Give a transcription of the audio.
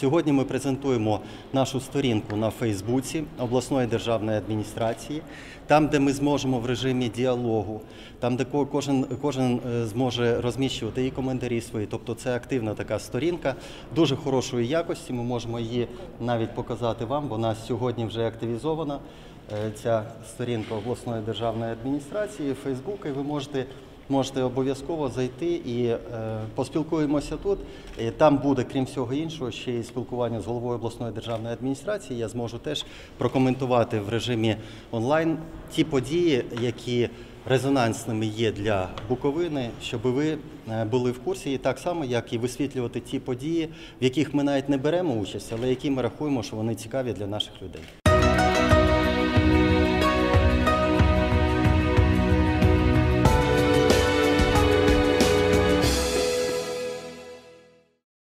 Сьогодні ми презентуємо нашу сторінку на Фейсбуці обласної державної адміністрації, там, де ми зможемо в режимі діалогу, там, де кожен зможе розміщувати і коментарі свої. Тобто це активна така сторінка, дуже хорошої якості. Ми можемо її навіть показати вам, бо у нас сьогодні вже активізована ця сторінка обласної державної адміністрації, Фейсбук, і ви можете обов'язково зайти і поспілкуємося тут. І там буде, крім всього іншого, ще й спілкування з головою обласної державної адміністрації. Я зможу теж прокоментувати в режимі онлайн ті події, які резонансними є для Буковини, щоб ви були в курсі, і так само, як і висвітлювати ті події, в яких ми навіть не беремо участь, але які ми рахуємо, що вони цікаві для наших людей.